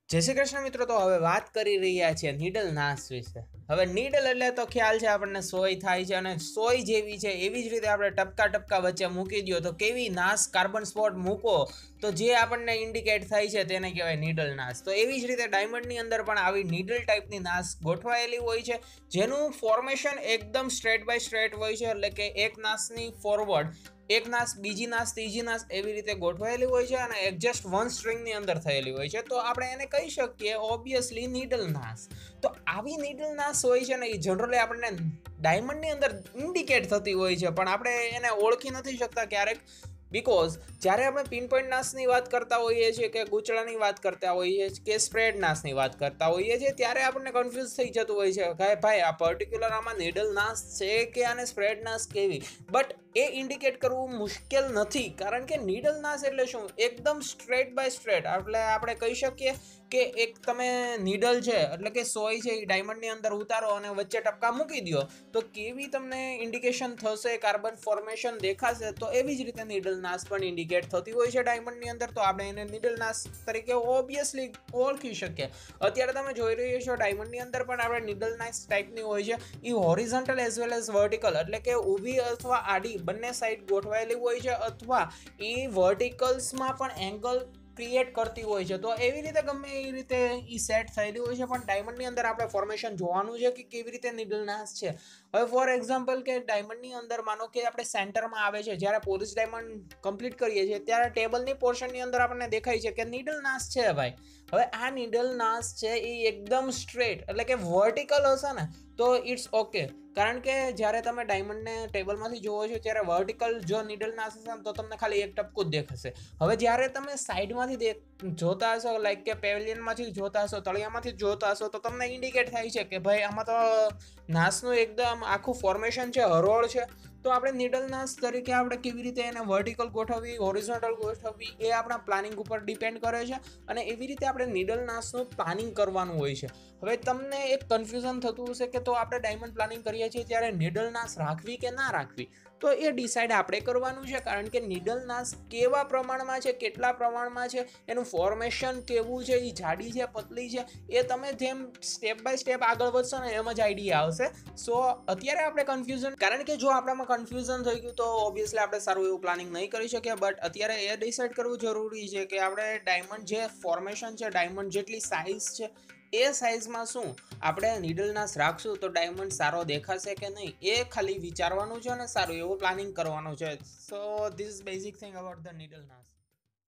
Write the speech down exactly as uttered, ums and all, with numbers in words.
જય શ્રી કૃષ્ણ મિત્રો. તો હવે વાત કરી રહ્યા છીએ નીડલ નાશ વિશે. હવે નીડલ એટલે તો ખ્યાલ છે આપણને સોય થાય છે, અને સોય જેવી છે એવી જ રીતે આપણે ટપકા ટપકા વચ્ચે મૂકી દો તો કેવી નાશ કાર્બન સ્પોટ મૂકો તો જે આપણને ઇન્ડિકેટ થાય છે તેને કહેવાય નીડલ નાશ. તો એવી જ રીતે ડાયમંડની અંદર પણ આવી નીડલ ટાઈપની નાશ ગોઠવાયેલી હોય છે, જેનું ફોર્મેશન એકદમ સ્ટ્રેટ બાય સ્ટ્રેટ હોય છે, એટલે કે એક નાશની ફોરવર્ડ એક નાશ, બીજી નાશ, ત્રીજી નાશ એવી રીતે ગોઠવાયેલી હોય છે, અને એડજસ્ટ વન સ્ટ્રિંગની અંદર થયેલી હોય છે. તો આપણે એને કહી શકીએ ઓબ્વિયસલી નીડલ નાશ. તો આવી નીડલ નાશ હોય છે ને એ જનરલી આપણને ડાયમંડની અંદર ઇન્ડિકેટ થતી હોય છે, પણ આપણે એને ઓળખી નથી શકતા ક્યારેક. બિકોઝ જ્યારે આપણે પિન પોઈન્ટ નાશની વાત કરતા હોઈએ છીએ, કે ગૂંચળાની વાત કરતા હોઈએ છીએ, કે સ્પ્રેડ નાશની વાત કરતા હોઈએ છીએ, ત્યારે આપણને કન્ફ્યુઝ થઈ જતું હોય છે કે ભાઈ આ પર્ટિક્યુલર આમાં નીડલ નાશ છે કે આને સ્પ્રેડ નાશ કેવી. બટ એ ઇન્ડિકેટ કરવું મુશ્કેલ નથી, કારણ કે નીડલ નાશ એટલે શું, એકદમ સ્ટ્રેટ બાય સ્ટ્રેટ. એટલે આપણે કહી શકીએ કે એક તમે નીડલ છે એટલે કે સોય છે એ ડાયમંડની અંદર ઉતારો અને વચ્ચે ટપકા મૂકી દો તો કેવી તમને ઇન્ડિકેશન થશે, કાર્બન ફોર્મેશન દેખાશે. તો એવી જ રીતે નીડલ નાશ પણ ઇન્ડિકેટ થતી હોય છે ડાયમંડની અંદર. તો આપણે એને નીડલ નાશ તરીકે ઓબ્વિયસલી ઓળખી શકીએ. અત્યારે તમે જોઈ રહ્યા છો ડાયમંડની અંદર પણ આપણે નીડલ નાશ ટાઈપની હોય છે, એ horizontal as well as vertical, એટલે કે ઊભી અથવા આડી બંને સાઈડ ગોઠવાયેલી હોય છે, અથવા એ વર્ટિકલ્સમાં પણ એંગલ ક્રિએટ કરતી હોય છે. તો એવી રીતે ગમે એ રીતે એ સેટ થયેલી હોય છે, પણ ડાયમંડની અંદર આપણે ફોર્મેશન જોવાનું છે કે કેવી રીતે નીડલ નાશ છે. હવે ફોર એક્ઝામ્પલ કે ડાયમંડની અંદર માનો કે આપણે સેન્ટરમાં આવે છે, જ્યારે પોલિશ ડાયમંડ કમ્પ્લીટ કરીએ છીએ ત્યારે ટેબલની પોર્શનની અંદર આપણને દેખાય છે કે નીડલ નાશ છે ભાઈ. હવે આ નીડલ નાશ છે એ એકદમ સ્ટ્રેટ એટલે કે વર્ટિકલ હશે ને તો ઇટ્સ ઓકે, કારણ કે જ્યારે તમે ડાયમંડને ટેબલમાંથી જોવો છો ત્યારે વર્ટિકલ જો નીડલ નાશ હશે ને તો તમને ખાલી એક ટપકું જ દેખાશે. હવે જ્યારે તમે સાઈડમાંથી દેખ જોતા હશો, લાઈક કે પેવેલિયનમાંથી જોતા હશો, તળિયામાંથી જોતા હશો, તો તમને ઇન્ડિકેટ થાય છે કે ભાઈ આમાં તો નાશનું એકદમ આખું ફોર્મેશન છે, હરોળ છે. તો આપણે નીડલ નાશ તરીકે આપણે કેવી રીતે એને વર્ટિકલ ગોઠવવી, હોરિઝોન્ટલ ગોઠવવી એ આપણા પ્લાનિંગ ઉપર ડિપેન્ડ કરે છે, અને એવી રીતે આપણે નીડલ નાશનું પ્લાનિંગ કરવાનું હોય છે. હવે તમને એક કન્ફ્યુઝન થતું હશે કે તો આપણે ડાયમંડ પ્લાનિંગ કરીએ છીએ ત્યારે નીડલ નાશ રાખવી કે ના રાખવી, તો એ ડિસાઇડ આપણે કરવાનું છે, કારણ કે નીડલ નાશ કેવા પ્રમાણમાં છે, કેટલા પ્રમાણમાં છે, એનું ફોર્મેશન કેવું છે, એ જાડી છે, પતલી છે, એ તમે જેમ સ્ટેપ બાય સ્ટેપ આગળ વધશો ને એમ જ આઈડિયા આવશે. સો અત્યારે આપણે કન્ફ્યુઝન, કારણ કે જો આપણામાં કન્ફ્યુઝન થઈ ગયું તો ઓબ્વિયસલી આપણે સારું એવું પ્લાનિંગ નહીં કરી શકીએ. બટ અત્યારે એ ડિસાઇડ કરવું જરૂરી છે કે આપણે ડાયમંડ જે ફોર્મેશન છે, ડાયમંડ જેટલી સાઇઝ છે એ સાઇઝમાં શું આપણે નીડલ નાશ રાખશું તો ડાયમંડ સારો દેખાશે કે નહીં, એ ખાલી વિચારવાનું છે અને સારું એવું પ્લાનિંગ કરવાનું છે. So this is basic thing about the needle નાશ.